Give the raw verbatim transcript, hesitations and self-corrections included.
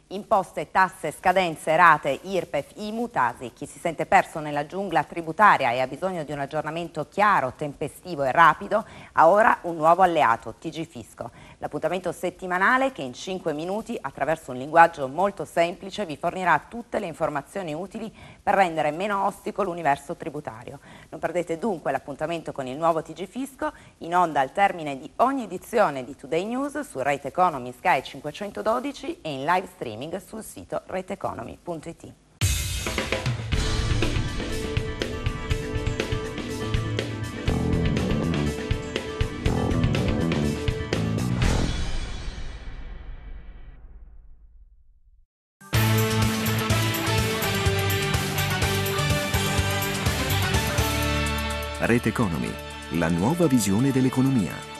Imposte, tasse, scadenze, rate, I R P E F, I M U, T A S I. Chi si sente perso nella giungla tributaria e ha bisogno di un aggiornamento chiaro, tempestivo e rapido ha ora un nuovo alleato, T G Fisco. L'appuntamento settimanale che in cinque minuti, attraverso un linguaggio molto semplice, vi fornirà tutte le informazioni utili per rendere meno ostico l'universo tributario. Non perdete dunque l'appuntamento con il nuovo T G Fisco, in onda al termine di ogni edizione di Today News su Rete Economy Sky cinquecentododici e in live streaming sul sito rete economy punto it. Rete Economy, la nuova visione dell'economia.